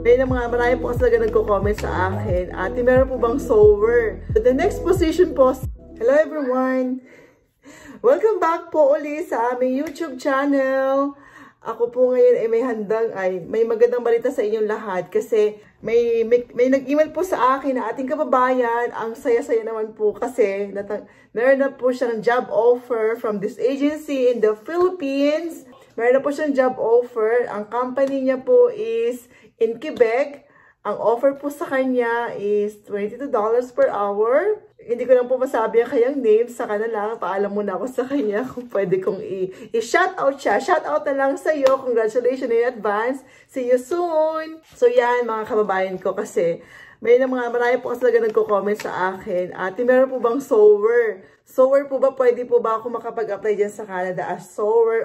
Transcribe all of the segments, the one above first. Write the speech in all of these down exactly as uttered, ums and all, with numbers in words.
May na mga marami po kasi talaga nagko-comment sa akin. Ate, meron po bang sewer? The next position po, hello everyone! Welcome back po ulit sa aming YouTube channel. Ako po ngayon ay may handang, ay may magandang balita sa inyong lahat kasi may, may, may nag-email po sa akin na ating kababayan. Ang saya-saya naman po kasi natang, meron na po siyang job offer from this agency in the Philippines. Meron na po siyang job offer. Ang company niya po is in Quebec. Ang offer po sa kanya is twenty-two dollars per hour. Hindi ko lang po masabi ang kanyang name. Sa kanila, paalam muna ako sa kanya kung pwede kong i-shoutout siya. Shoutout na lang sa iyo. Congratulations in advance. See you soon! So yan, mga kababayan ko kasi may na mga marami po kasi talaga nagko-comment sa akin. Ate, meron po bang sewer? Sewer po ba? Pwede po ba ako makapag-apply dyan sa Canada as sewer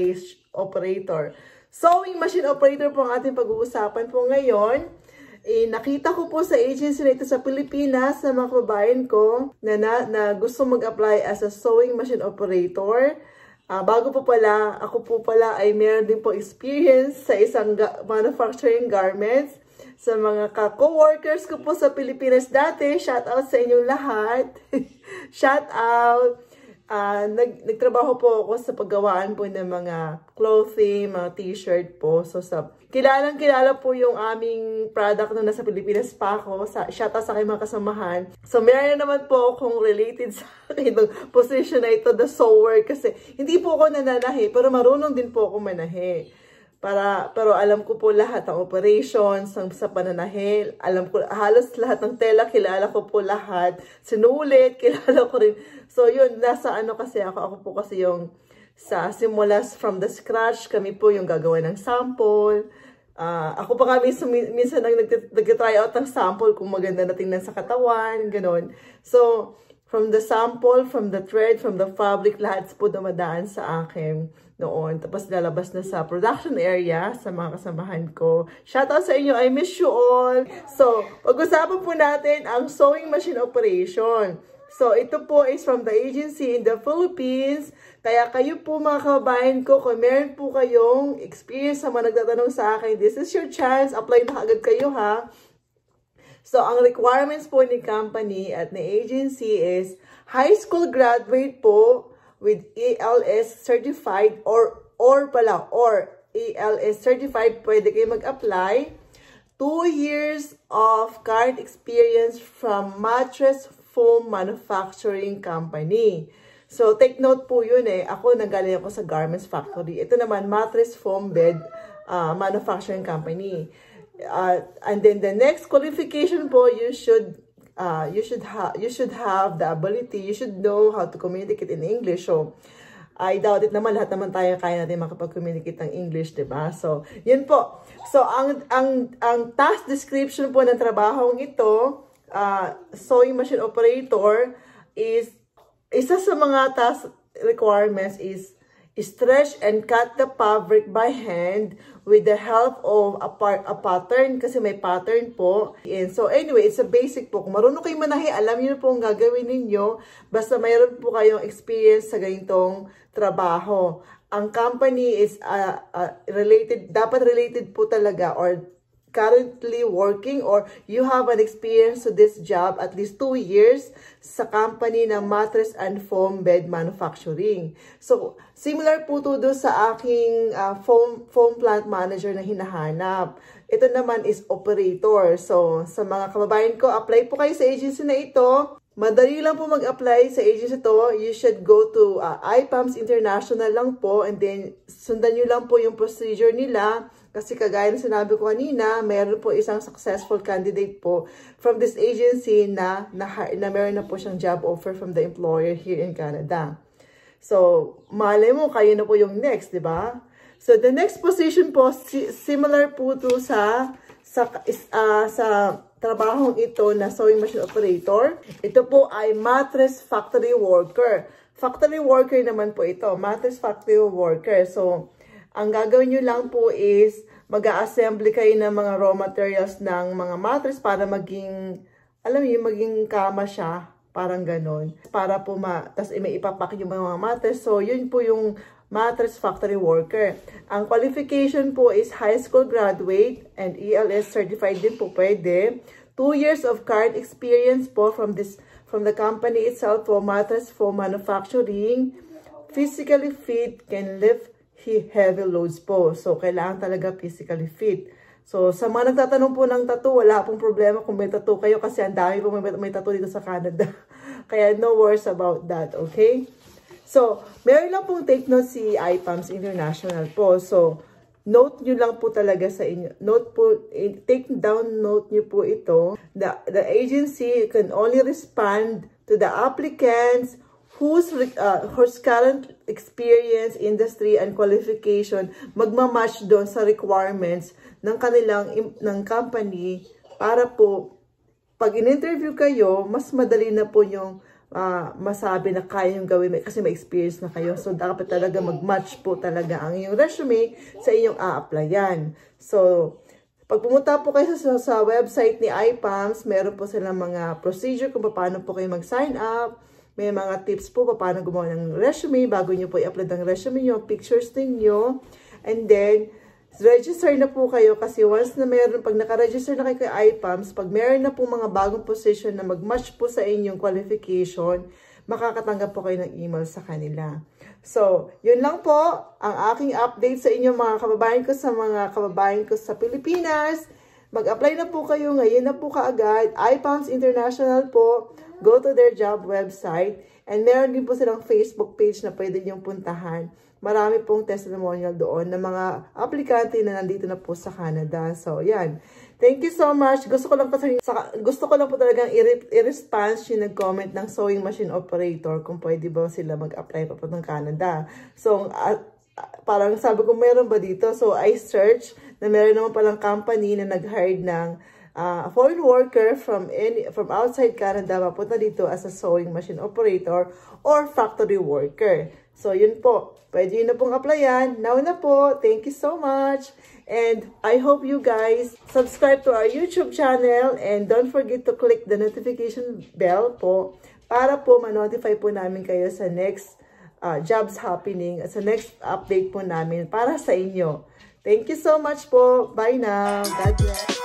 operator? Sewing machine operator po ang ating pag-uusapan po ngayon. Eh, nakita ko po sa agency na ito sa Pilipinas na mga kababayan ko na, na, na gusto mag-apply as a sewing machine operator. Uh, bago po pala, ako po pala ay meron din po experience sa isang ga manufacturing garments. Sa mga ka-co-workers ko po sa Pilipinas dati, shout out sa inyong lahat. Shout out! Uh, nag, nagtrabaho po ako sa paggawaan po ng mga clothing, mga t-shirt po. So, sa, kilalang kilala po yung aming product nung nasa Pilipinas pa ako. Sa, shout out sa aking mga kasamahan. So, meron naman po akong related sa akin ng position na ito, the sewer. Kasi hindi po ako nananahi, pero marunong din po ako manahi. Para, pero alam ko po lahat ng operations, ng, sa pananahe. Alam ko halos lahat ng tela, kilala ko po lahat. Sinulit, kilala ko rin. So yun, nasa ano kasi ako, ako po kasi yung sa simulas from the scratch, kami po yung gagawa ng sample. Uh, ako pa kami minsan, minsan nag-try out ng sample kung maganda na tingnan sa katawan, gano'n. So, from the sample, from the thread, from the fabric, lahat po dumadaan sa akin noon. Tapos lalabas na sa production area sa mga kasamahan ko. Shoutout sa inyo, I miss you all! So, pag-usapan po natin ang sewing machine operation. So, ito po is from the agency in the Philippines. Kaya kayo po mga kababayan ko, kung meron po kayong experience sa mga nagtatanong sa akin, this is your chance. Apply na agad kayo ha. So, ang requirements po ni company at ni agency is high school graduate po with A L S certified or, or pala, or A L S certified, pwede kayo mag-apply. Two years of current experience from mattress foam manufacturing company. So, take note po yun eh. Ako, nanggaling ako sa garments factory. Ito naman, mattress foam bed uh, manufacturing company. Uh, and then the next qualification po, you should uh, you should have you should have the ability, you should know how to communicate in English. So I doubt it naman, lahat naman tayo kaya natin makapag-communicate ng English, diba? So yun po. So ang ang ang task description po ng trabahong ito, uh, sewing machine operator, is isa sa mga task requirements is stretch and cut the fabric by hand with the help of a, part, a pattern, kasi may pattern po. And so anyway, it's a basic po. Kung marunong kayo manahi, alam niyo po ang gagawin ninyo. Basta mayroon po kayong experience sa ganitong trabaho. Ang company is uh, uh, related, dapat related po talaga, or currently working, or you have an experience to this job at least two years sa company ng mattress and foam bed manufacturing. So, similar po to do sa aking uh, foam, foam plant manager na hinahanap. Ito naman is operator. So, sa mga kababayan ko, apply po kayo sa agency na ito. Madali lang po mag-apply sa agency to. You should go to uh, I P A M S International lang po, and then sundan nyo lang po yung procedure nila. Kasi kagaya na sinabi ko kanina, mayroon po isang successful candidate po from this agency na, na, na meron na po siyang job offer from the employer here in Canada. So, malay mo, kayo na po yung next, di ba? So, the next position po, si, similar po to sa, sa, uh, sa trabahong ito na sewing machine operator. Ito po ay mattress factory worker. Factory worker naman po ito, mattress factory worker. So, ang gagawin nyo lang po is mag-a-assembly kayo ng mga raw materials ng mga mattress para maging, alam niyo, maging kama siya. Parang ganon. Para po ma, tas may ipapak yung mga mattress. So, yun po yung mattress factory worker. Ang qualification po is high school graduate and E L S certified din po pwede. Two years of current experience po from this from the company itself for mattress foam manufacturing. Physically fit, can lift heavy loads po. So, kailangan talaga physically fit. So, sa mga nagtatanong po ng tattoo, wala pong problema kung may tattoo kayo kasi ang dami po may, may tattoo dito sa Canada. Kaya no worries about that, okay? So, meron lang pong take note si I P A M S International po. So, note nyo lang po talaga sa inyo. Note po, take down note nyo po ito. The, the agency can only respond to the applicants whose, uh, whose current experience, industry, and qualification magmamatch doon sa requirements ng kanilang ng company para po pag in-interview kayo, mas madali na po yung Uh, masabi na kaya yung gawin kasi may experience na kayo. So, dapat talaga mag-match po talaga ang iyong resume sa inyong a-applyan. So, pag pumunta po kayo sa, sa website ni I P A M S, meron po silang mga procedure kung paano po kayo mag-sign up. May mga tips po paano gumawa ng resume bago nyo po i-upload ang resume nyo, pictures ninyo. And then, register na po kayo kasi once na meron, pag nakaregister na kayo kay I P A M S, pag meron na po mga bagong position na mag-match po sa inyong qualification, makakatanggap po kayo ng email sa kanila. So, yun lang po ang aking update sa inyo mga kababayan ko sa mga kababayan ko sa Pilipinas. Mag-apply na po kayo ngayon na po kaagad. I P A M S International po. Go to their job website. And meron din po silang Facebook page na pwede niyong puntahan. Marami pong testimonial doon ng mga aplikante na nandito na po sa Canada. So, yan. Thank you so much. Gusto ko lang po, gusto ko lang po talagang i-response yung nag-comment ng sewing machine operator kung pwede ba sila mag-apply pa po ng Canada. So, uh, parang sabi ko, meron ba dito? So, I search na meron naman palang company na nag-hire ng uh, foreign worker from any from outside Canada papunta dito as a sewing machine operator or factory worker. So, yun po. Pwede yun na pong applyan. Now na po. Thank you so much. And I hope you guys subscribe to our YouTube channel and don't forget to click the notification bell po para po ma-notify po namin kayo sa next uh, jobs happening at sa next update po namin para sa inyo. Thank you so much po. Bye now. God bless.